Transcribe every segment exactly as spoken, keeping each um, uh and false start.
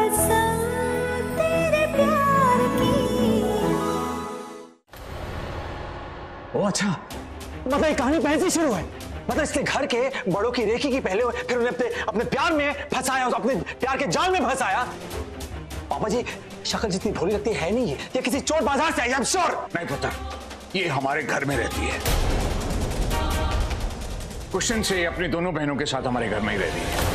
कसम तेरे प्यार की। ओ अच्छा, मतलब ये कहानी पहले से शुरू है। मतलब इसके घर के बड़ों की रेखी की पहले हुए, फिर उन्हें अपने अपने प्यार में फंसाया, अपने प्यार के जाल में फंसाया। पापा जी शक्ल जितनी भोली लगती है नहीं ये, ये किसी चोर बाजार से आई, आई एम श्योर। नहीं पुत्र, ये हमारे घर में रहती है। कुछ दिन से अपनी दोनों बहनों के साथ हमारे घर में ही रहती है।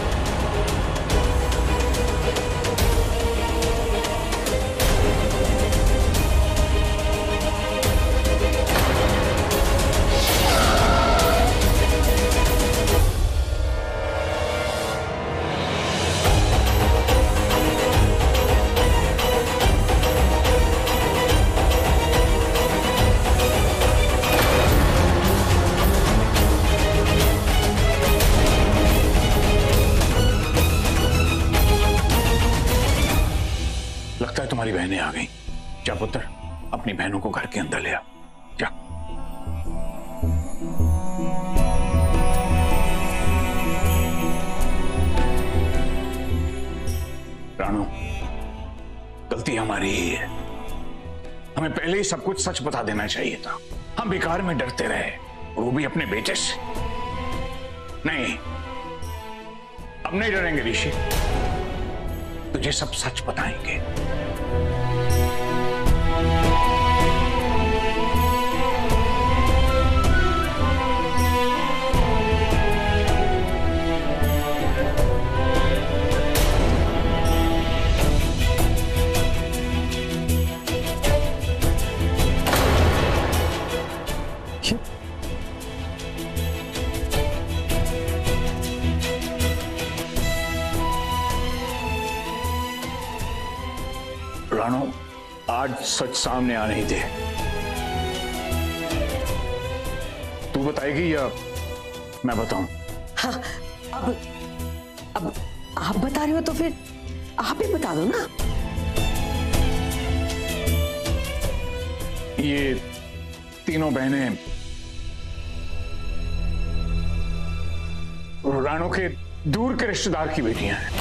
लगता है तुम्हारी बहनें आ गई। जा पुत्र, अपनी बहनों को घर के अंदर ले आ। जा। रानू, गलती हमारी ही है। हमें पहले ही सब कुछ सच बता देना चाहिए था। हम बेकार में डरते रहे, और वो भी अपने बेटे से। नहीं, अब नहीं डरेंगे ऋषि, तुझे सब सच बताएंगे। रानू, आज सच सामने आ नहीं दे। तू बताएगी या मैं बताऊं? हाँ, अब अब आप बता रहे हो तो फिर आप ही बता दो ना। ये तीनों बहनें रानू के दूर के रिश्तेदार की बेटियां हैं।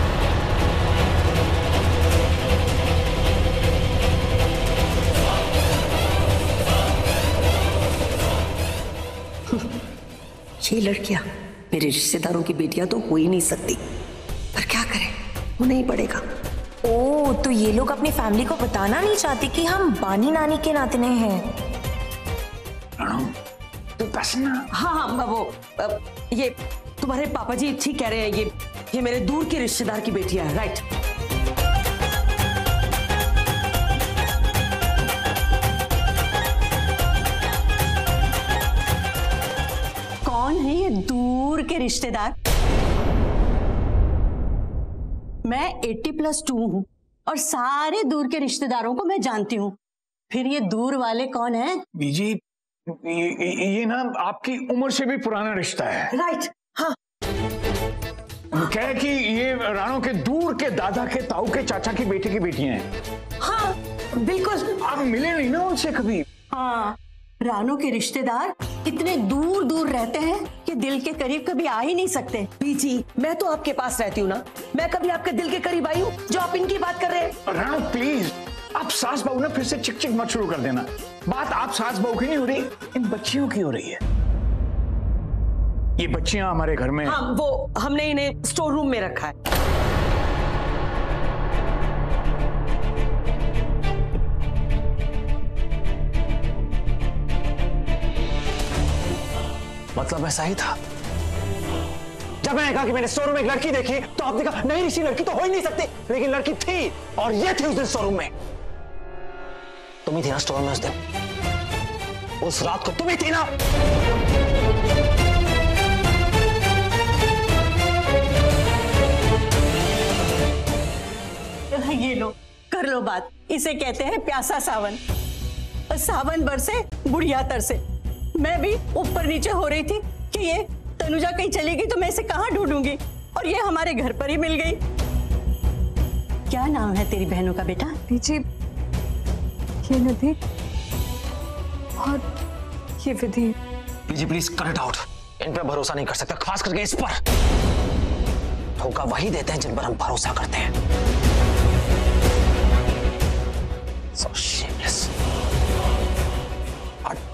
ये लड़कियां मेरे रिश्तेदारों की बेटियां तो हो ही नहीं सकती, पर क्या करें, होना ही पड़ेगा। ओ, तो ये लोग अपनी फैमिली को बताना नहीं चाहते कि हम बानी नानी के नातने हैं। रानू, तो बस ना। हाँ हाँ, वो अब, ये तुम्हारे पापा जी ठीक कह रहे हैं। ये ये मेरे दूर के रिश्तेदार की बेटियां हैं, राइट। कौन है ये दूर के रिश्तेदार? मैं अस्सी प्लस टू हूं और सारे दूर के रिश्तेदारों को मैं जानती हूँ। फिर ये दूर वाले कौन है? बीजी, ये, ये ना आपकी उम्र से भी पुराना रिश्ता है। राइट। हाँ, क्या है कि ये रानू के दूर के दादा के ताऊ के चाचा की बेटे की बेटियां हैं। हाँ बिल्कुल। आप मिले नहीं ना उनसे कभी? हाँ, रानू के रिश्तेदार इतने दूर दूर रहते हैं कि दिल के करीब कभी आ ही नहीं सकते। बीजी, मैं तो आपके पास रहती हूँ ना, मैं कभी आपके दिल के करीब आई हूँ जो आप इनकी बात कर रहे हैं? रानू प्लीज, आप सास बहू ना फिर से चिक चिक मत शुरू कर देना। बात आप सास बहू की नहीं हो रही, इन बच्चियों की हो रही है। ये बच्चियां हमारे घर में। हाँ, वो हमने इन्हें स्टोर रूम में रखा है। मतलब ऐसा ही था। जब मैंने कहा कि मैंने शोरूम में एक लड़की देखी तो आपने कहा नहीं ऋषि, लड़की तो हो ही नहीं सकती, लेकिन लड़की थी, और ये थी उस दिन शोरूम में। तुम ही थी ना स्टोर में उस दिन, उस रात को तुम ही थी ना। ये लो, कर लो बात। इसे कहते हैं प्यासा सावन। सावन बरसे बुढ़िया तरसे। मैं भी ऊपर नीचे हो रही थी कि ये तनुजा कहीं चलेगी तो मैं इसे कहाँ ढूंढूंगी, और ये हमारे घर पर ही मिल गई। क्या नाम है तेरी बहनों का बेटा? बीजी, ये निधि और ये Vidhi. BG please cut it out. इन पर भरोसा नहीं कर सकता, खास करके इस पर। धोखा वही देते हैं जिन पर हम भरोसा करते हैं।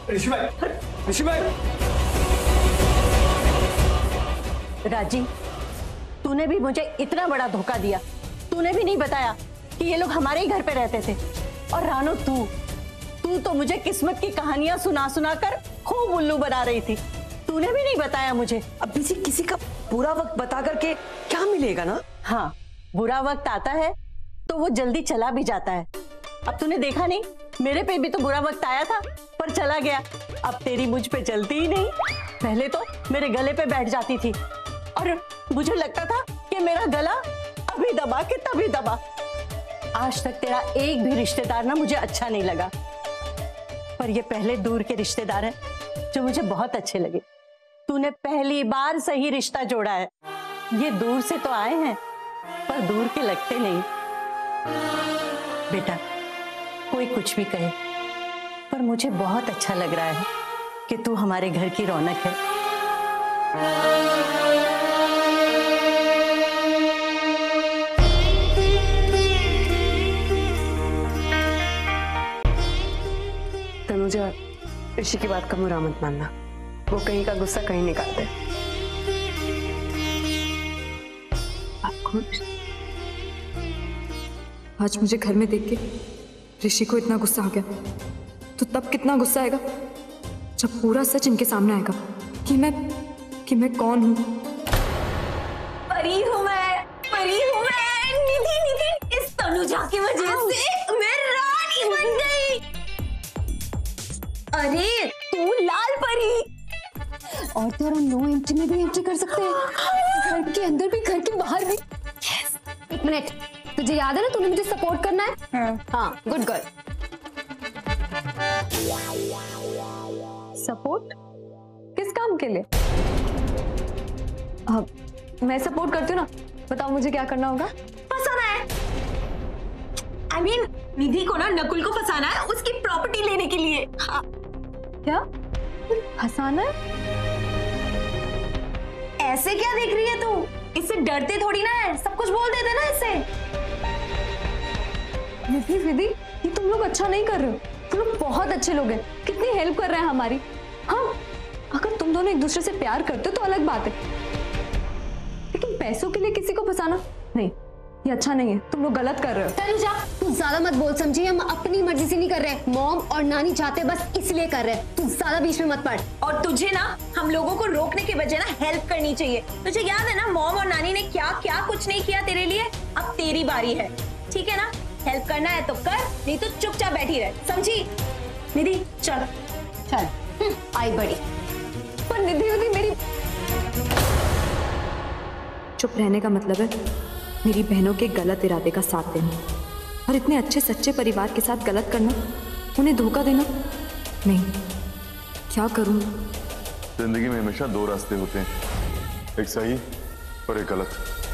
ऋषि भाई, ऋषि भाई। राजी, तूने भी मुझे इतना बड़ा धोखा दिया। तूने भी नहीं बताया कि ये लोग हमारे ही घर पे रहते थे। और रानो, तू तू तो मुझे किस्मत की कहानियां सुना सुना कर खूब उल्लू बना रही थी। तूने भी नहीं बताया मुझे। अब किसी किसी का बुरा वक्त बता करके क्या मिलेगा ना। हाँ, बुरा वक्त आता है तो वो जल्दी चला भी जाता है। अब तूने देखा नहीं, मेरे पे भी तो बुरा वक्त आया था पर चला गया। अब तेरी मुझ पे चलती ही नहीं। पहले तो मेरे गले पे बैठ जाती थी और मुझे लगता था कि मेरा गला अभी दबा के तभी दबा। आज तक तेरा एक भी रिश्तेदार ना मुझे अच्छा नहीं लगा, पर ये पहले दूर के रिश्तेदार हैं जो मुझे बहुत अच्छे लगे। तूने पहली बार सही रिश्ता जोड़ा है। ये दूर से तो आए हैं पर दूर के लगते नहीं। बेटा, कोई कुछ भी कहे, पर मुझे बहुत अच्छा लग रहा है कि तू हमारे घर की रौनक है। तनुजा, ऋषि की बात का बुरा मत मानना। वो कहीं का गुस्सा कहीं निकालते। आप खुश? आज मुझे घर में देख के ऋषि को इतना गुस्सा आ गया, तो तब कितना गुस्सा आएगा जब पूरा सच इनके सामने आएगा कि मैं कि मैं कौन हूँ। परी हूँ मैं, परी हूँ मैं। निधि, निधि, इस तनुजा की वजह से मैं रानी बन गई। अरे तू लाल परी। और तो हम नो एंट्री में भी एंट्री कर सकते हैं, घर के अंदर भी घर के बाहर भी। एक मिनट, तुझे याद है ना तूने मुझे सपोर्ट करना है? हाँ, हाँ, गुड गर्ल। सपोर्ट किस काम के लिए? अब मैं सपोर्ट करती हूँ ना, बताओ मुझे क्या करना होगा? फंसाना है। आई मीन निधि को ना नकुल को फंसाना है उसकी प्रॉपर्टी लेने के लिए। हाँ। क्या फंसाना है? ऐसे क्या देख रही है तू? इससे डरते थोड़ी ना है, सब कुछ बोल देते ना इससे। निधि, विधि, ये तुम लोग अच्छा नहीं कर रहे हो। तुम लोग बहुत अच्छे लोग हैं, कितनी हेल्प कर रहे हैं हमारी। हाँ, अगर तुम दोनों एक दूसरे से प्यार करते हो तो अलग बात है, लेकिन पैसों के लिए किसी को फंसाना नहीं, ये अच्छा नहीं है। तुम लोग गलत कर रहे हो। तनुजा, तू ज्यादा मत बोल समझी। हम अपनी मर्जी से नहीं कर रहे, मॉम और नानी चाहते बस इसलिए कर रहे हैं। तू ज्यादा बीच में मत पड़। और तुझे ना हम लोगों को रोकने के बजाय ना हेल्प करनी चाहिए। तुझे याद है ना मॉम और नानी ने क्या क्या कुछ नहीं किया तेरे लिए। अब तेरी बारी है, ठीक है ना? हेल्प करना है तो कर, नहीं तो चुपचाप बैठी रह, समझी? निधि चल चल, आई बड़ी। पर निधि, निधि मेरी चुप रहने का मतलब है मेरी बहनों के गलत इरादे का साथ देना, और इतने अच्छे सच्चे परिवार के साथ गलत करना, उन्हें धोखा देना नहीं। क्या करूं? जिंदगी में हमेशा दो रास्ते होते हैं, एक सही और एक गलत।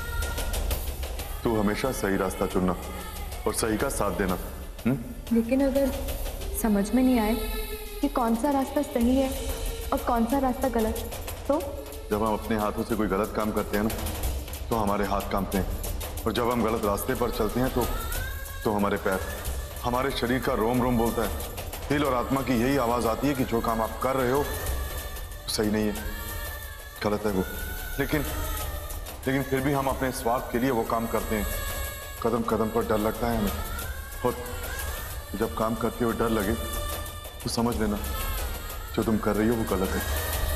तू हमेशा सही रास्ता चुनना और सही का साथ देना। हुँ? लेकिन अगर समझ में नहीं आए कि कौन सा रास्ता सही है और कौन सा रास्ता गलत, तो जब हम अपने हाथों से कोई गलत काम करते हैं ना, तो हमारे हाथ कांपते हैं, और जब हम गलत रास्ते पर चलते हैं तो तो हमारे पैर, हमारे शरीर का रोम रोम बोलता है। दिल और आत्मा की यही आवाज आती है कि जो काम आप कर रहे हो सही नहीं है, गलत है वो। लेकिन लेकिन फिर भी हम अपने स्वार्थ के लिए वो काम करते हैं। कदम कदम पर डर लगता है हमें, और जब काम करते हुए डर लगे तो समझ लेना जो तुम कर रही हो वो गलत है।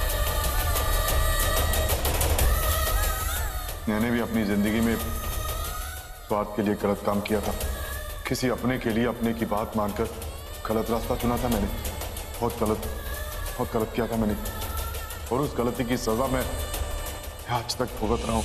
मैंने भी अपनी जिंदगी में स्वार्थ के लिए गलत काम किया था। किसी अपने के लिए अपने की बात मानकर गलत रास्ता चुना था मैंने। बहुत गलत बहुत गलत किया था मैंने, और उस गलती की सजा मैं आज तक भुगत रहा हूं।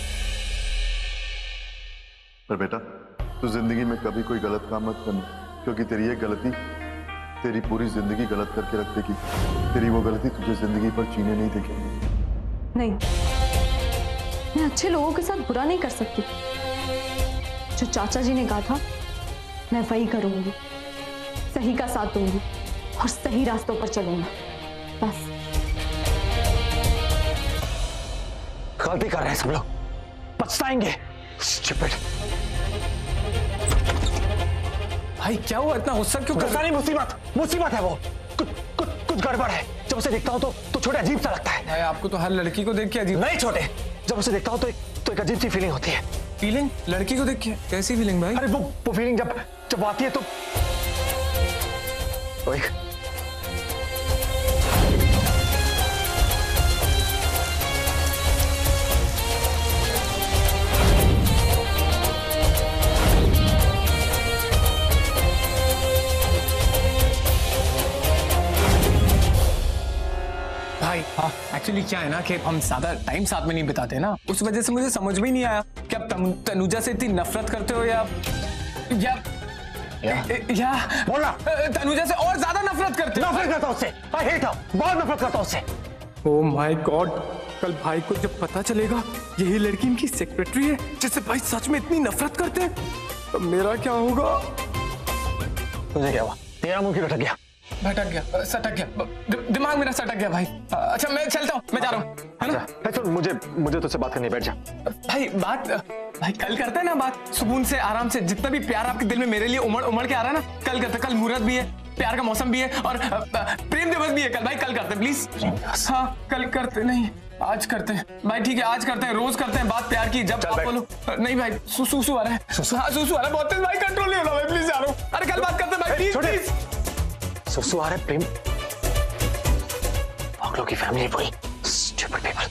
पर बेटा, तू जिंदगी में कभी कोई गलत काम मत करना, क्योंकि तेरी ये गलती तेरी पूरी जिंदगी गलत करके रख देगी। तेरी वो गलती तुझे जिंदगी पर जीने नहीं देगी। नहीं, मैं अच्छे लोगों के साथ बुरा नहीं कर सकती। जो चाचा जी ने कहा था मैं वही करूंगी, सही का साथ दूंगी और सही रास्तों पर चलूंगी, बस। गलती कर रहे हैं सब लोग, पछताएंगे। Stupid। भाई क्या हुआ, इतना गुस्सा क्यों कर? गुस्सा नहीं, मुसीबत मुसीबत है वो। कुछ कुछ कुछ गड़बड़ है। जब उसे देखता हूँ तो तो छोटे अजीब सा लगता है। भाई आपको तो हर लड़की को देख के अजीब। नहीं छोटे, जब उसे देखता हूँ तो एक तो एक अजीब सी फीलिंग होती है। फीलिंग? लड़की को देख के कैसी फीलिंग भाई? अरे वो वो फीलिंग जब जब आती है तो, तो एक हाँ एक्चुअली क्या है ना कि हम ज्यादा टाइम साथ में नहीं बिताते ना, उस वजह से मुझे समझ में नहीं आया कि आप तनुजा से इतनी नफरत करते हो या या या, या बोला तनुजा से और ज्यादा नफरत करते हो। नफरत करता हूं उससे, आई हेट हर, बहुत नफरत करता हूं उससे। ओह माय गॉड, कल भाई को जब पता चलेगा यही लड़की इनकी सेक्रेटरी है जिससे भाई सच में इतनी नफरत करते हैं, तो मेरा क्या होगा? तुझे क्या हुआ? तेरा मुंह क्यों लटक गया? भटक गया, सटक गया, दि, दिमाग मेरा सटक गया भाई। अच्छा मैं चलता हूँ, मैं जा रहा हूँ, है ना? अच्छा मुझे मुझे तुझसे बात करनी, बैठ जा। भाई बात भाई कल करते हैं ना बात, सुकून से आराम से। जितना भी प्यार आपके दिल में मेरे लिए उमड़ उमड़ के आ रहा है ना, कल करते। कल मुहूर्त भी है, प्यार का मौसम भी है और प्रेम दिवस भी है कल। भाई कल करते प्लीज। हाँ कल करते, नहीं आज करते हैं भाई। ठीक है आज करते हैं, रोज करते हैं बात प्यार की। जब आप बोलो। नहीं भाई सुसु आ रहा है, हाँ सुसु आ रहा है बहुत तेज भाई, कंट्रोल नहीं हो रहा भाई, प्लीज जा रहा हूँ। अरे कल बात करते हैं भाई, प्लीज प्लीज। सुसु आ रहा है, प्रेम पागलों की फैमिली पूरी, स्टूपिड पीपल।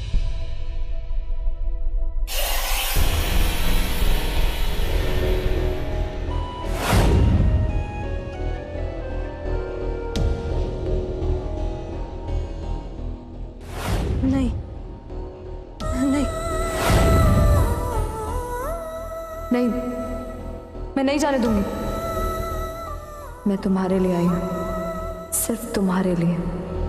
नहीं नहीं नहीं, मैं नहीं जाने दूंगी। मैं तुम्हारे लिए आई हूं, सिर्फ तुम्हारे लिए।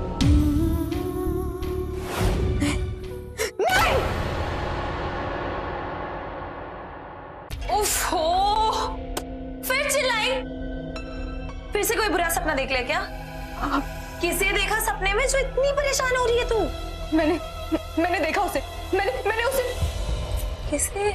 उफ हो, फिर चिल्लाई। फिर से कोई बुरा सपना देख लिया क्या? किसे देखा सपने में जो इतनी परेशान हो रही है तू? मैंने मैंने देखा उसे, मैंने मैंने उसे। किसे?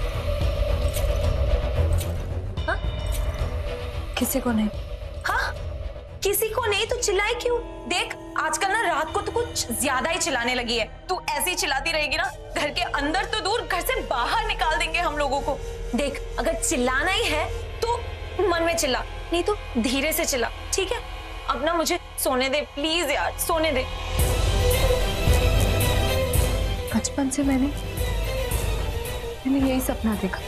हाँ? किसी को नहीं। हाँ किसी को नहीं तो चिल्लाई क्यों? देख आजकल ना रात को तो कुछ ज्यादा ही चिल्लाने लगी है। तू ऐसी चिल्लाती रहेगी ना, घर के अंदर तो दूर, घर से बाहर निकाल देंगे हम लोगों को। देख अगर चिल्लाना ही है तो मन में चिल्ला, नहीं तो धीरे से चिल्ला, ठीक है? अब ना मुझे सोने दे प्लीज यार, सोने दे। बचपन से मैंने मैंने यही सपना देखा,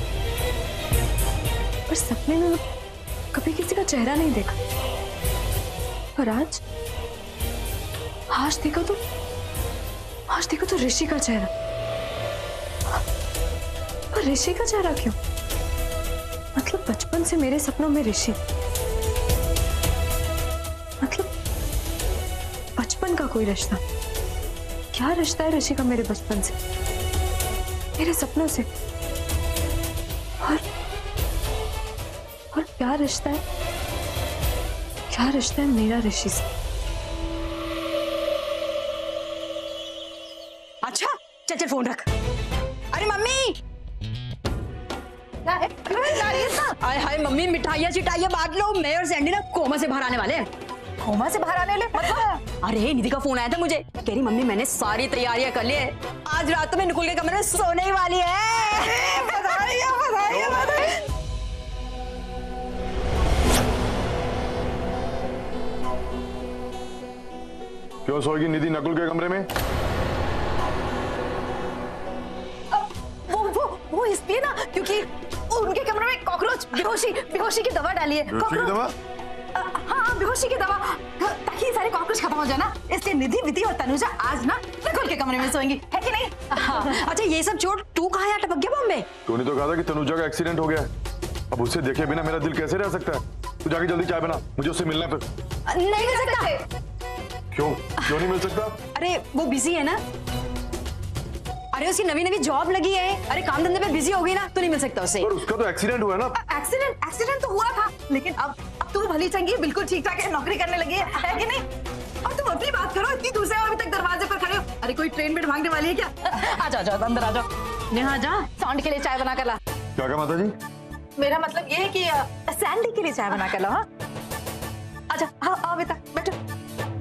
पर सपने में कभी किसी का चेहरा नहीं देखा। पर आज आज देखा तो आज देखा तो ऋषि का चेहरा। पर ऋषि का चेहरा क्यों? मतलब बचपन से मेरे सपनों में ऋषि, मतलब बचपन का कोई रिश्ता। क्या रिश्ता है ऋषि का मेरे बचपन से, मेरे सपनों से? और और क्या रिश्ता है, क्या रिश्ता है मेरा ऋषि से? अच्छा चल चल फोन रख। अरे मम्मी, हाय हाय मम्मी, मिठाइयाँ चिठाइयाँ बांट लो। मैं और सैंडी ना कोमा से बाहर आने वाले हैं। कोमा से बाहर आने वाले मतलब? अरे निधि का फोन आया था मुझे, कह रही मम्मी मैंने सारी तैयारियां कर ली है, आज रात में निकुल के कमरे में सोने ही वाली है। बधाई बधाई बधाई। क्यों सोएगी निधि नकुल के कमरे में? वो वो वो इसलिए ना क्योंकि उनके कमरे में कॉकरोच बेहोशी बेहोशी की दवा डाली है। बेहोशी की दवा? हाँ बेहोशी की दवा, ताकि सारे कॉकरोच खत्म हो जाए ना, इसलिए निधि विधि और तनुजा आज ना नकुल के कमरे में सोएंगी, है कि नहीं? हाँ। अच्छा ये सब छोड़, तू कहाँ है? अटक गया बॉम्बे? तूने तो कहा था कि तनुजा का एक्सीडेंट हो गया है, अब उसे देखे बिना मेरा दिल कैसे रह सकता है? तू जाके जल्दी चाय बना, मुझे उससे मिलना है। फिर नहीं मिल सकता। क्यों क्यों नहीं मिल सकता? अरे वो बिजी है ना, अरे उसकी नवी नवी जॉब लगी है, अरे काम धंधे पे बिजी हो गई ना, तो नहीं मिल सकता उसे। पर उसका तो एक्सीडेंट हुआ है ना। एक्सीडेंट एक्सीडेंट तो हुआ था, लेकिन अब अब तू भली चंगी बिल्कुल ठीक ठाक है, नौकरी करने लगी है, है कि नहीं? और तुम अपनी बात करो, इतनी दूर से अभी तक दरवाजे पर खड़े हो। अरे कोई ट्रेन में भागने वाली है क्या? आ जाओ जाओ अंदर आ जाओ। नेहा जा सैंडी के लिए चाय बना कर ला। क्या कहा माता जी? मेरा मतलब ये है कि सैंडी के लिए चाय बना कर ला। हाँ अच्छा, हाँ आओ बेटा बैठो।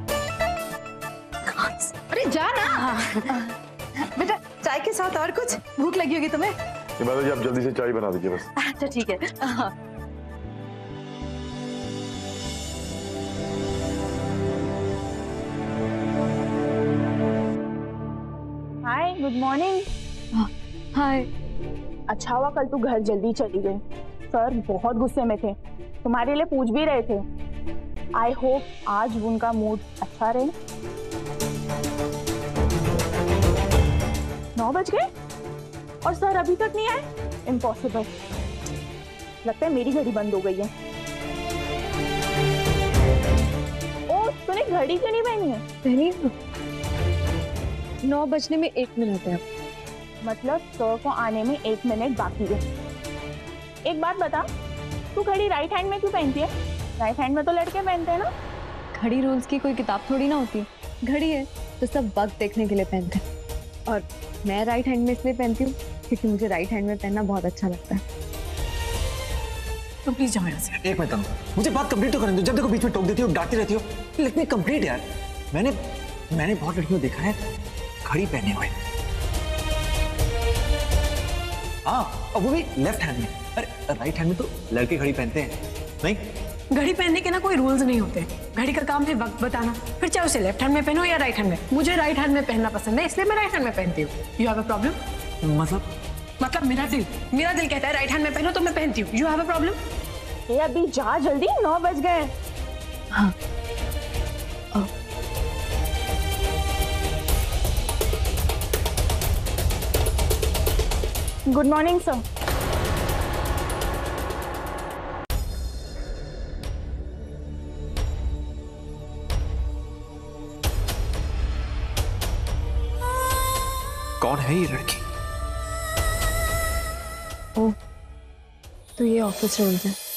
अरे जा ना। बेटा चाय के साथ और कुछ? भूख लगी होगी तुम्हें? इबादत जी आप जल्दी से चाय बना दीजिए बस। अच्छा ठीक है। हाँ। Hi good morning. हाय। अच्छा हुआ कल तू घर जल्दी चली गई, सर बहुत गुस्से में थे, तुम्हारे लिए पूछ भी रहे थे। आई होप आज उनका मूड अच्छा रहे। नौ बज गए और सर अभी तक नहीं आए? इम्पॉसिबल, लगता है मेरी घड़ी बंद हो गई है। ओ तूने घड़ी क्यों नहीं पहनी है? पहनी हूँ। नौ बजने में एक मिनट है। मतलब सर को आने में एक मिनट बाकी है। एक बात बता, तू घड़ी राइट हैंड में क्यों पहनती है? राइट हैंड में तो लड़के पहनते हैं ना। घड़ी रूल्स की कोई किताब थोड़ी ना होती है। घड़ी है तो सब वक्त देखने के लिए पहनते हैं, और मैं राइट हैंड में इसलिए पहनती हूँ क्योंकि मुझे राइट हैंड में पहनना बहुत अच्छा लगता है। तो प्लीज जाओ यहाँ से। एक मिनट तनु, मुझे बात कंप्लीट तो करने दो। जब देखो बीच में टोक देती हो, डांटती रहती हो। लेट मी कंप्लीट यार। मैंने मैंने बहुत लड़कियों को देखा है घड़ी पहने हुए, हाँ, और वो भी लेफ्ट हैंड में। अरे राइट हैंड में तो लड़के घड़ी पहनते हैं नहीं? घड़ी पहनने के ना कोई रूल्स नहीं होते। घड़ी का काम है वक्त बताना, फिर चाहे उसे लेफ्ट हैंड में पहनो या राइट हैंड में। मुझे राइट हैंड में पहनना पसंद है, इसलिए मैं राइट हैंड में पहनती हूँ। You have a problem? मतलब मतलब मेरा दिल मेरा दिल कहता है राइट हैंड में पहनो तो मैं पहनती हूँ। You have a problem? ये अभी जा जल्दी, नौ बज गए। हाँ। Good morning sir. कौन है ये लड़की? ओह, तो ये ऑफिस रूल्स है।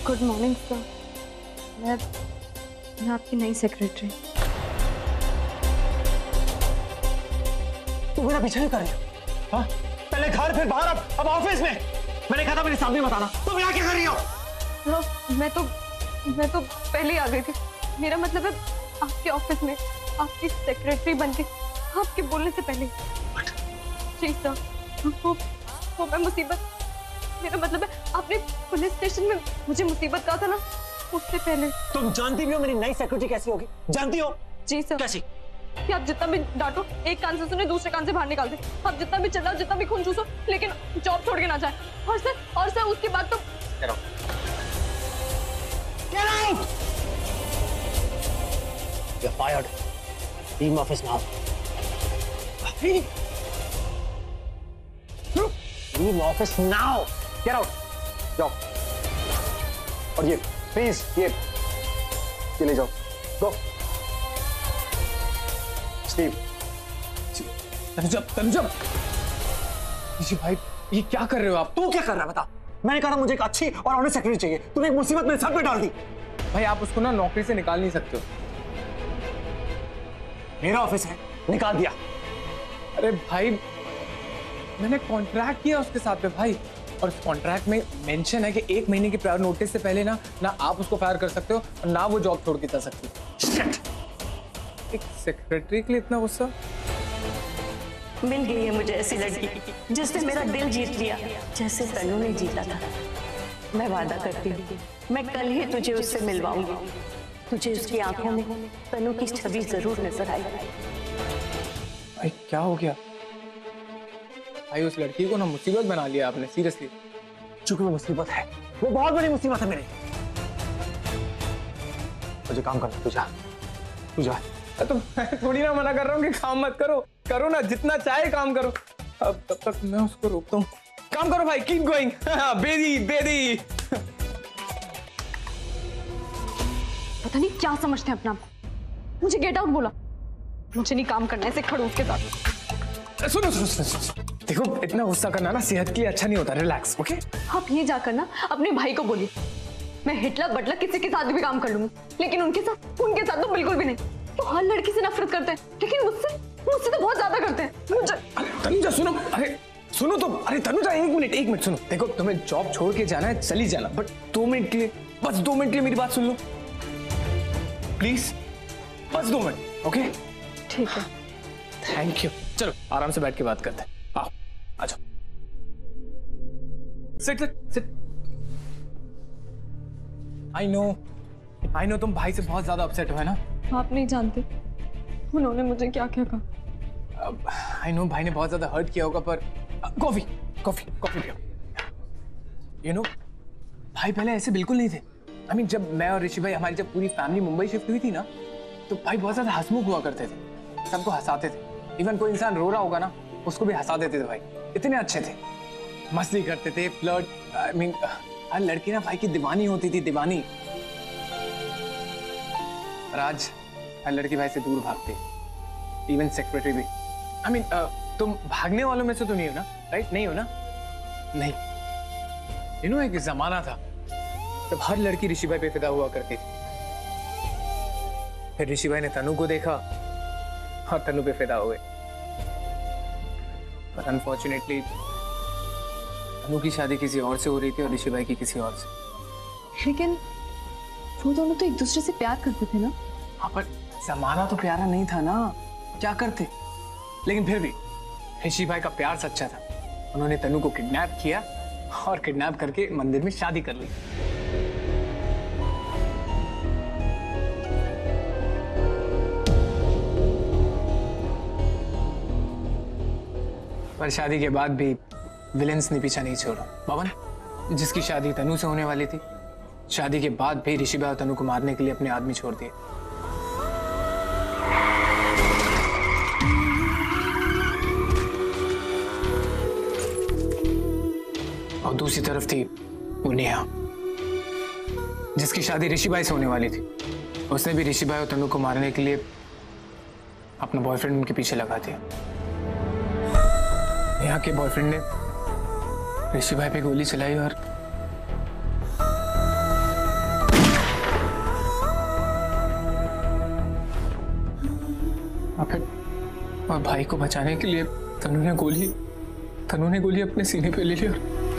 Good morning sir. मैं मैं आपकी नई सेक्रेटरी। तू मेरा पीछा नहीं कर रही हो? हाँ? पहले घर फिर बाहर, अब अब ऑफिस में। मैंने कहा था मेरे सामने बताना, तुम यहाँ क्या कर रही हो? हाँ, मैं तो मैं तो पहले ही आ गई थी। मेरा मतलब है आपके ऑफिस में आपकी सेक्रेटरी बन के आपके बोलने से पहले। जी सर, वो वो मैं मुसीबत, मेरा मतलब है आपने पुलिस स्टेशन में मुझे मुसीबत कहा था ना, उससे पहले। तुम जानती भी हो मेरी नई सेक्रेटरी कैसी होगी? जानती हो? जी सर। कैसी? कि आप जितना भी डांटो, एक कान से सुने दूसरे कान से बाहर निकाल दे। आप जितना भी चिल्लाओ, जितना भी खून चूसो, लेकिन जॉब छोड़ के ना जाए। और सर और सर उसके बाद तो Get out. Get out! You're fired. Leave office now. Leave office now. Get out. जाओ। और ये प्लीज ये ये ले जाओ। Go. स्टीव। तनुजा, तनुजा, ऋषि भाई ये क्या कर रहे हो आप? तू क्या कर रहा है बता? मैंने कहा था मुझे एक अच्छी और ऑनेस्ट सेक्रेटरी चाहिए, तूने एक मुसीबत मेरे सर पे डाल दी। भाई आप उसको ना नौकरी से निकाल नहीं सकते हो। मेरा ऑफिस है, निकाल दिया। अरे भाई मैंने कॉन्ट्रैक्ट किया उसके साथ में भाई, और उस कॉन्ट्रैक्ट में मेंशन है कि एक महीने के प्रायर नोटिस से पहले ना ना आप उसको फायर कर सकते हो और ना वो जॉब छोड़ के जा सकती हो। Shit! एक सेक्रेटरी के लिए इतना गुस्सा? मिल गई है मुझे ऐसी लड़की जिसने मेरा दिल जीत लिया, जैसे तनु ने जीता था। मैं वादा करती हूँ मैं कल ही तुझे उससे मिलवाऊंगी। तुझे उसकी आंखों में तनु की छवि जरूर नजर आएगी। भाई क्या हो गया? भाई उस लड़की को ना मुसीबत बना लिया आपने, सीरियसली। चूंकि वो मुसीबत है, वो बहुत बड़ी मुसीबत है मेरे। मुझे काम करना, तू जा, तू जा। तो मैं थोड़ी ना मना कर रहा हूँ कि काम मत करो, करो ना जितना चाहे काम करो। अब तब तक मैं उसको रोकता हूँ। काम करो भाई, कीप गोइंग। बेदी बेदी। पता नहीं क्या समझते हैं अपना आप। मुझे गेट आउट बोला, मुझे नहीं काम करना है खड़ूस के साथ। सुनो सुनो सुनो सुनो, देखो इतना गुस्सा करना ना सेहत के लिए अच्छा नहीं होता। Relax, okay? आप ये जाकर ना अपने भाई को बोलिए, मैं हिटलर बटलर किसी के साथ भी काम कर लूंगी, लेकिन उनके साथ उनके साथ तो बिल्कुल भी नहीं। तो हर लड़की से नफरत करते हैं, लेकिन मुझसे मुझसे तो बहुत ज्यादा करते हैं। मुझे तनुजा सुनो, अरे सुनो तो, अरे तनुजा एक मिनट एक मिनट सुनो। देखो तुम्हें जॉब छोड़ के जाना है, चली जाना, बट दो मिनट के लिए, बस दो मिनट के लिए मेरी बात सुन लो प्लीज, बस दो मिनट, ओके? ठीक है, थैंक यू। चलो आराम से बैठ के बात करते हैं। आओ आ जाओ, sit sit. I know I know तुम भाई से बहुत ज्यादा अपसेट हो, है ना? आप नहीं जानते उन्होंने मुझे क्या क्या कहा। आई नो भाई ने बहुत ज्यादा हर्ट किया होगा, पर कॉफी कॉफी कॉफी पियो। यू नो भाई पहले ऐसे बिल्कुल नहीं थे। आई मीन जब मैं और ऋषि भाई, हमारी जब पूरी फैमिली मुंबई शिफ्ट हुई थी ना, तो भाई बहुत ज्यादा हंसमुख हुआ करते थे, सबको हंसाते थे। इवन कोई इंसान रो रहा होगा ना, उसको भी हंसा देते थे भाई। इतने अच्छे थे, मस्ती करते थे, फ्लर्ट। आई मीन हर लड़की ना भाई की दीवानी होती थी, दीवानी। और आज हर लड़की भाई से दूर भागती, इवन सेक्रेटरी भी। आई मीन तुम भागने वालों में से तो नहीं हो ना, राइट? नहीं हो ना? नहीं। यू नो एक जमाना था जब हर लड़की ऋषि भाई पे फिदा हुआ करती थी। फिर ऋषि भाई ने तनु को देखा और तनु पे फिदा हो गए। पर अनफॉर्चुनेटली तनु की शादी किसी और से हो रही थी और ऋषि भाई की किसी और से। लेकिन वो दोनों तो एक दूसरे से प्यार करते थे ना? हाँ पर जमाना तो प्यारा नहीं था ना, क्या करते? लेकिन फिर भी ऋषि भाई का प्यार सच्चा था। उन्होंने तनु को किडनैप किया और किडनैप करके मंदिर में शादी कर ली। पर शादी के बाद भी विलेंस ने पीछा नहीं छोड़ा। पवन, जिसकी शादी तनु से होने वाली थी, शादी के बाद भी ऋषि भाई और तनु को मारने के लिए अपने आदमी छोड़ दिए। और दूसरी तरफ थी वो नेहा, जिसकी शादी ऋषि भाई से होने वाली थी। उसने भी ऋषि भाई और तनु को मारने के लिए अपना बॉयफ्रेंड उनके पीछे लगा दिया। नेहा के बॉयफ्रेंड ने ऋषि भाई पे गोली चलाई और और फिर और भाई को बचाने के लिए तनु ने गोली तनु ने गोली अपने सीने पे ले ली।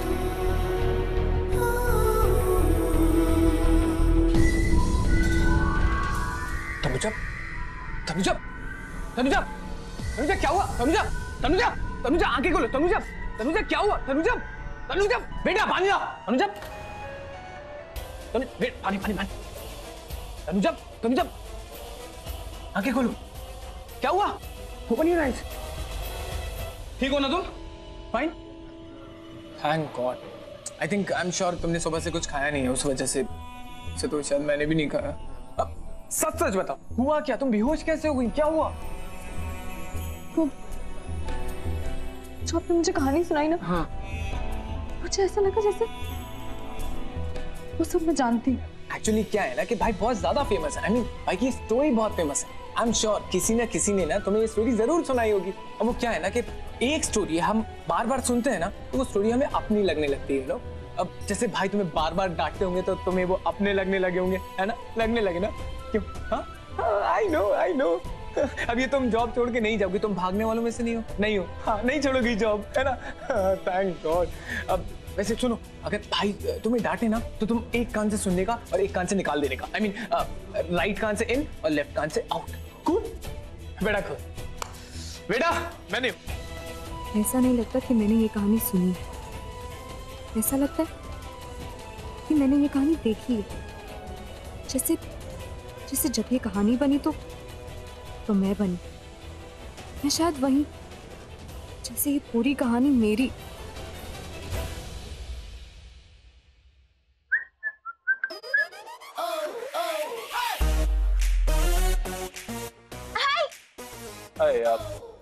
तनुजा तनुजा तनुजा तनुजा क्या हुआ? तनुजा तनुजा तनुजा आंखें खोलो। तनुजा तनुजा क्या हुआ? तनुजा तनुजा बेटा पानी लाओ। तनुजा तनु पानी पानी पानी। तनुजा तनुजा आंखें खोलो। क्या हुआ? Open your eyes. ठीक हो ना तुम? Fine? Thank God. I think I am sure तुमने सुबह से कुछ खाया नहीं है, उस वजह से से तो शायद मैंने भी नहीं खाया। अब सच सच बताओ, हुआ क्या? तुम बेहोश कैसे हो गई? क्या हुआ? वो जो आपने मुझे कहानी सुनाई ना, हाँ, मुझे ऐसा लगा जैसे वो सब मैं जानती हूँ। एक्चुअली क्या है ना कि भाई बहुत ज्यादा फेमस है। आई मीन भाई की स्टोरी बहुत फेमस है। आई एम श्योर किसी ना किसी ने ना तुम्हें ये स्टोरी जरूर सुनाई होगी। अब वो क्या है ना कि एक स्टोरी हम बार बार सुनते हैं ना तो वो स्टोरी हमें अपनी लगने लगती है। लोग अब जैसे भाई तुम्हें बार बार डांटते होंगे तो तुम्हें वो अपने लगने लगे होंगे, है ना? लगने लगे ना? क्यों? हाँ, आई नो आई नो। अब ये तुम जॉब छोड़ के नहीं जाओगी, तुम भागने वालों में से नहीं हो? नहीं हो? हाँ, नहीं छोड़ोगी जॉब, है ना? Thank God. अब वैसे सुनो, अगर भाई तुम्हें डांटे ना तो तुम एक कान से सुनने का और एक कान से निकाल देने का। आई मीन राइट कान से इन और लेफ्ट कान से आउट। कूल? बेटा कूल। बेटा मैंने ऐसा नहीं लगता कि मैंने ये कहानी सुनी है, ऐसा लगता है कि मैंने ये कहानी देखी है। जैसे जैसे जब ये कहानी बनी तो तो मैं बनी। मैं शायद वही, जैसे ये पूरी कहानी मेरी। यार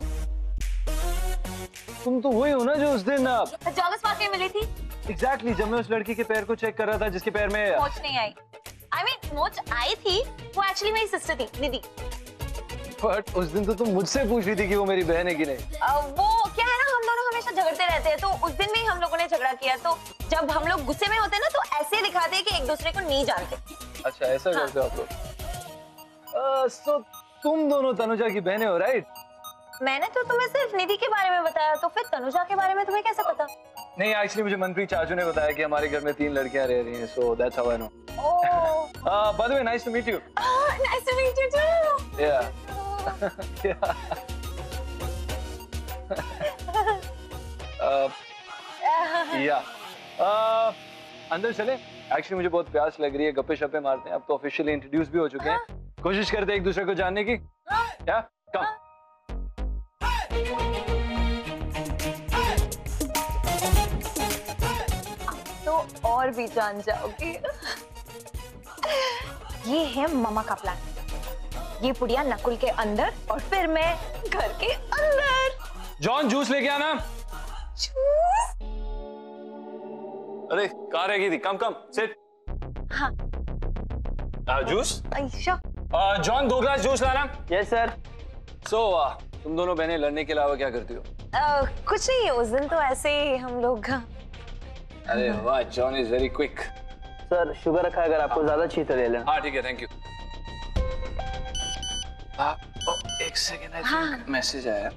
तुम तो वही हो ना जो उस दिन जॉगर्स पार्क में मिली थी। एग्जैक्टली, जब मैं उस लड़की के पैर को चेक कर रहा था जिसके पैर में मोच नहीं आई। आई मीन मोच आई थी, वो एक्चुअली मेरी सिस्टर थी, निधि। बट उस दिन तो तुम मुझसे पूछ रही थी कि वो मेरी बहन है कि नहीं। uh, वो क्या है ना, हम दोनों हमेशा झगड़ते रहते हैं, तो उस दिन भी हम लोगों ने झगड़ा किया। तो जब हम लोग गुस्से में होते हैं ना तो ऐसे दिखाते हैं कि एक दूसरे को नहीं जानते। अच्छा ऐसा हाँ। करते हो आप लोग। सो तुम दोनों तनुजा की बहनें हो, राइट? मैंने तो तुम्हें सिर्फ निधि के बारे में बताया, तो फिर तनुजा के बारे में तुम्हें कैसे पता? नहीं, एक्चुअली मुझे मनप्रीत चाचू ने बताया कि हमारे घर में तीन लड़कियां रह रही हैं, so that's how I know. Oh, by the way, nice to meet you. Nice to meet you too. Yeah yeah अंदर चले। एक्चुअली मुझे बहुत प्यास लग रही है, गप्पे शप्पे मारते हैं। अब तो ऑफिशियली इंट्रोड्यूस भी हो चुके हैं, कोशिश करते हैं एक दूसरे को जानने की। क्या कम तो और भी जान जाओगे। ये है मामा का प्लान। ये पुड़िया नकुल के अंदर और फिर मैं घर के अंदर। जॉन जूस लेके आना। जूस? अरे कहाँ रह गई थी? Come come sit. हाँ। आ, जूस? अच्छा। जॉन दो ग्लास जूस लाना। Yes sir. सो तुम दोनों बहनें लड़ने के अलावा क्या करती हो? uh, कुछ नहीं, उस दिन तो ऐसे ही हम लोग। अरे वाह, John is very quick. Sir sugar रखा है, अगर आपको ज्यादा चाहिए तो ले लें। हाँ ठीक है, थैंक यू। एक सेकेंड, आई थिंक मैसेज आया।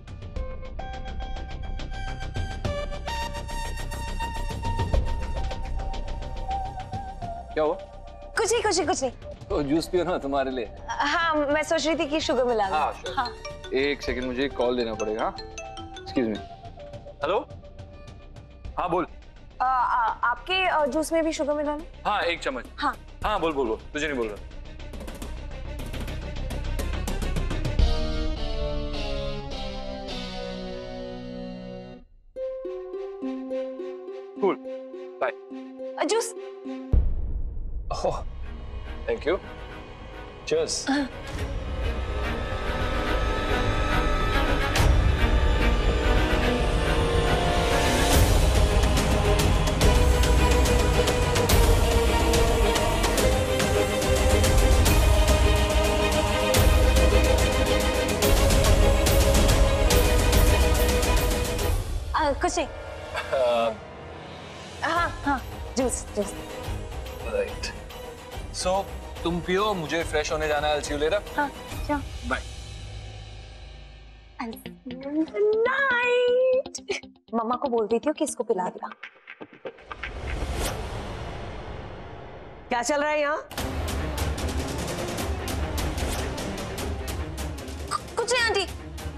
क्या हुआ? कुछ नहीं कुछ नहीं कुछ नहीं। तो जूस पियो ना तुम्हारे लिए। हाँ, मैं सोच रही थी कि शुगर मिला दूं। हाँ, हाँ। एक सेकंड, मुझे कॉल देना पड़ेगा। Excuse me. हेलो, हाँ बोल। आ, आ, आपके जूस में भी शुगर मिला दूं? हाँ एक चम्मच। हाँ हाँ बोल बोल बोल, तुझे नहीं बोल रहा। Cool, bye. Juice. Oh, thank you. Cheers. कुछ नहीं। हाँ हाँ, जूस जूस। राइट। सो तुम पियो, मुझे फ्रेश होने जाना है। I'll see you later. हाँ, चलो। बाय। नाइट। मम्मा को बोल देती हूँ कि इसको पिला दिया। क्या चल रहा है यहाँ? कुछ नहीं आंटी।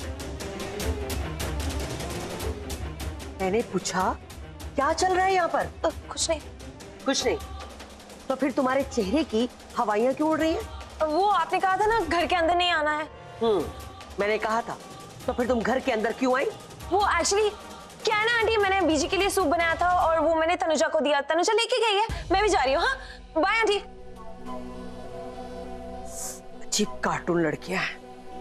मैंने पूछा क्या चल रहा है यहाँ पर? तो कुछ नहीं। कुछ नहीं तो फिर तुम्हारे चेहरे की हवाइयाँ क्यों उड़ रही हैं? वो आपने कहा था ना घर के अंदर नहीं आना है। हम्म मैंने कहा था, तो फिर तुम घर के अंदर क्यों आई? वो एक्चुअली क्या है ना आंटी, मैंने बीजी के लिए सूप बनाया था और वो मैंने तनुजा को दिया। तनुजा लेके गई है, मैं भी जा रही हूँ। हाँ बाय आंटी। अजीब कार्टून लड़कियां हैं।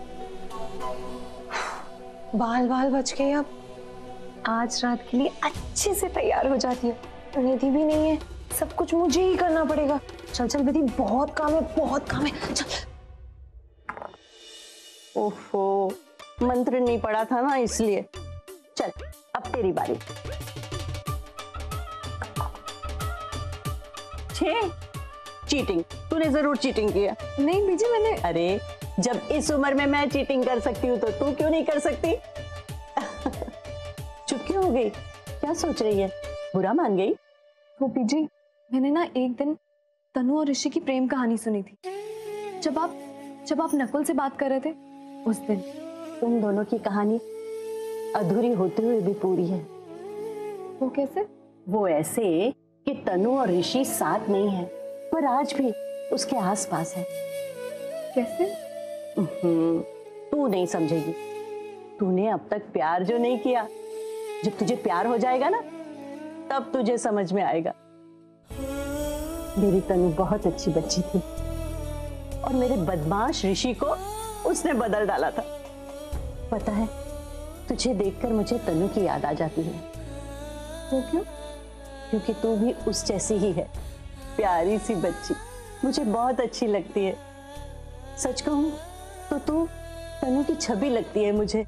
बाल बाल बच गए। अब आज रात के लिए अच्छे से तैयार हो जाती है। निधि भी नहीं है, सब कुछ मुझे ही करना पड़ेगा। चल चल निधि, बहुत काम है, बहुत काम है। चल। ओफो, मंत्र नहीं पड़ा था ना इसलिए। चल अब तेरी बारी। छे चीटिंग, तूने जरूर चीटिंग किया। नहीं बीजी मैंने। अरे जब इस उम्र में मैं चीटिंग कर सकती हूँ तो तू क्यों नहीं कर सकती? चुप क्यों हो गई? क्या सोच रही है? बुरा मान गई? वो बीजी मैंने ना एक दिन तनु और ऋषि की प्रेम कहानी सुनी थी। जब आप जब आप नकुल से बात कर रहे थे उस दिन। तुम दोनों की कहानी अधूरी होते हुए भी पूरी है। वो कैसे? वो ऐसे कि तनु और ऋषि साथ नहीं है पर आज भी उसके आसपास है। कैसे? तू नहीं समझेगी। तूने अब तक प्यार जो नहीं किया, जब तुझे प्यार हो जाएगा ना तब तुझे समझ में आएगा। मेरी तनु बहुत अच्छी बच्ची थी और मेरे बदमाश ऋषि को उसने बदल डाला था। पता है तुझे देखकर मुझे तनु की याद आ जाती है। वो क्यों? क्योंकि तू भी उस जैसी ही है, प्यारी सी बच्ची। मुझे बहुत अच्छी लगती है। सच कहूं तो तू तनु की छवि लगती है मुझे।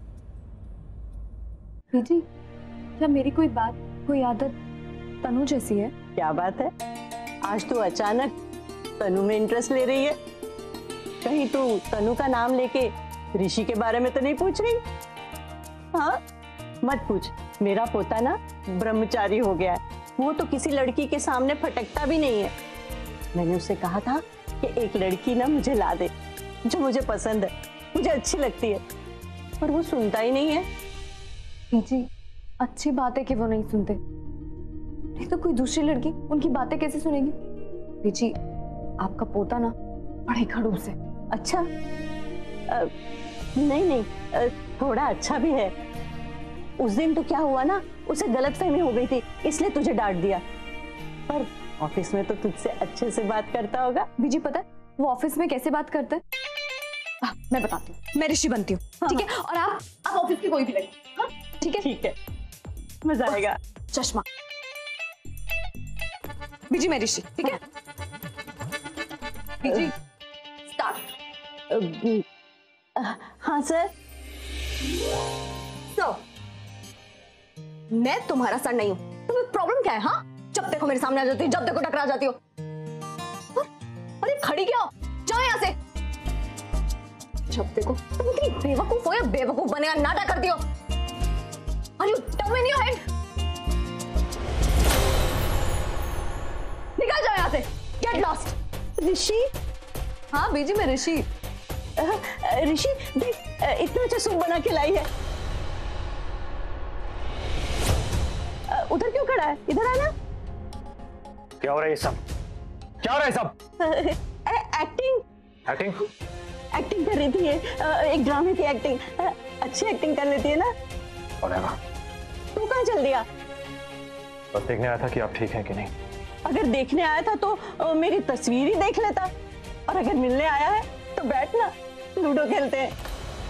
बीजी क्या मेरी कोई बात, कोई आदत तनु जैसी है? क्या बात है, आज तू अचानक तनु में इंटरेस्ट ले रही है? कहीं तू तनु का नाम लेके ऋषि के बारे में तो नहीं पूछ रही? हाँ मत पूछ। मेरा पोता ना ब्रह्मचारी हो गया है। वो तो किसी लड़की के सामने फटकता भी नहीं है। मैंने उसे कहा था कि एक लड़की ना मुझे ला दे जो मुझे पसंद है, मुझे अच्छी लगती है, पर वो सुनता ही नहीं है। बीजी अच्छी बात है कि वो नहीं सुनते, नहीं तो कोई दूसरी लड़की उनकी बातें कैसे सुनेगी? बीजी आपका पोता ना बड़े खड़ूस है। अच्छा आ, नहीं नहीं आ, थोड़ा अच्छा भी है। उस दिन तो क्या हुआ ना, उसे गलतफहमी हो गई थी इसलिए तुझे डांट दिया, पर ऑफिस में तो तुझसे अच्छे से बात करता होगा। बीजी पता है वो ऑफिस में कैसे बात करता है? आ, मैं बताती हूँ। मैं ऋषि बनती हूँ। हाँ। ठीक है, और आप आप ऑफिस की कोई भी लड़की। हाँ ठीक है ठीक है, मजा आएगा। चश्मा। बीजी मैं ऋषि। ठीक है बीजी स्टार्ट। हाँ सर। सो मैं तुम्हारा सर नहीं हूं। तुम्हें प्रॉब्लम क्या है? हाँ जब देखो मेरे सामने आ जाती हो, जब देखो टकरा जाती हो। अरे खड़ी क्या हो, जाओ यहाँ से। जब देखो तुम इतनी बेवकूफ हो या बेवकूफ बने का नाटक करती हो। Are you dumb in your head? निकल जाओ यहाँ से। Get lost. ऋषि? हाँ बीजी मैं ऋषि। ऋषि देख इतना अच्छा सूप बना के लाई है। उधर क्यों खड़ा है? इधर आना। क्या हो रहा है ये सब? क्या हो रहा है सब? एक्टिंग एक्टिंग एक्टिंग कर रही थी ये, एक ड्रामे की एक्टिंग। अच्छी एक्टिंग कर लेती है ना। तू कहाँ चल दिया? बस देखने आया था कि आप ठीक हैं कि नहीं। अगर देखने आया था तो मेरी तस्वीर ही देख लेता, और अगर मिलने आया है तो बैठ ना, लूडो खेलते हैं।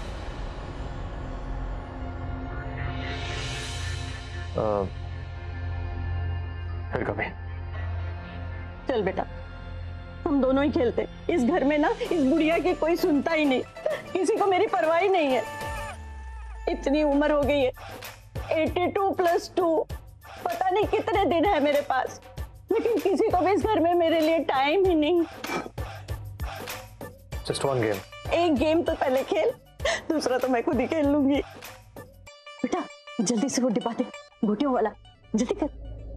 आ, फिर कभी। चल बेटा हम दोनों ही खेलते। इस घर में ना इस बुढ़िया की कोई सुनता ही नहीं, किसी को मेरी परवाह ही नहीं है। इतनी उम्र हो गई है, बयासी प्लस टू, पता नहीं कितने दिन है मेरे पास, लेकिन किसी को भी इस घर में मेरे लिए टाइम ही नहीं। Just one game. एक गेम तो पहले खेल, दूसरा तो मैं खुद ही खेल लूंगी। बेटा जल्दी से वो डिब्बा दे, गोटियों वाला, जल्दी कर।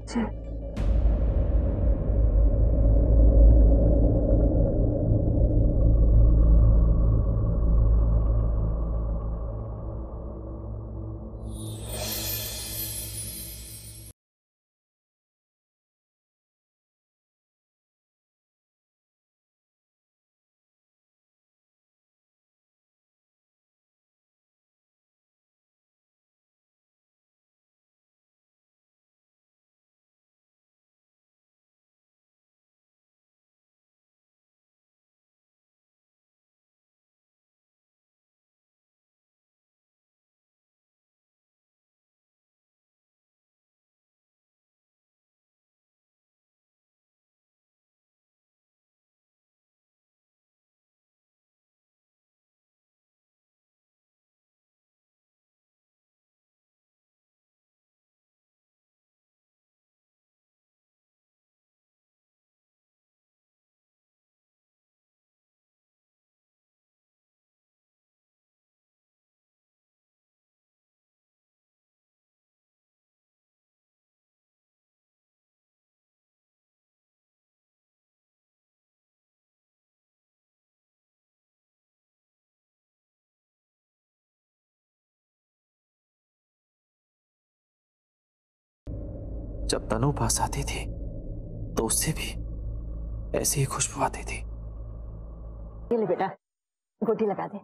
जब तनु पास आती थी तो उससे भी ऐसी ही खुशबू आती थी। ये ले बेटा, गोटी लगा दे।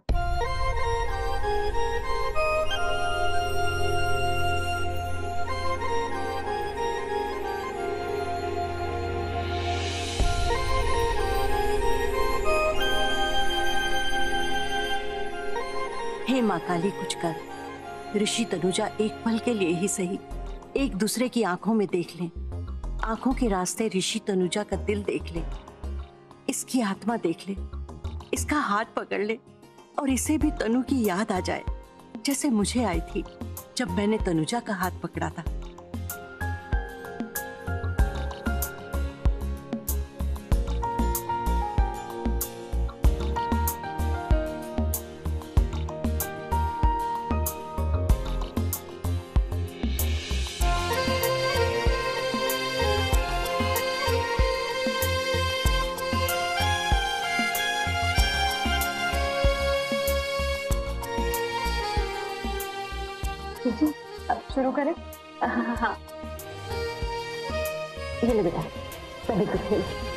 हे माँ काली कुछ कर, ऋषि तनुजा एक पल के लिए ही सही एक दूसरे की आंखों में देख लें। आंखों के रास्ते ऋषि तनुजा का दिल देख ले, इसकी आत्मा देख ले, इसका हाथ पकड़ ले और इसे भी तनु की याद आ जाए जैसे मुझे आई थी जब मैंने तनुजा का हाथ पकड़ा था। अब शुरू करें? हाँ हाँ, ये ले बेटा, पहले कुछ खेल।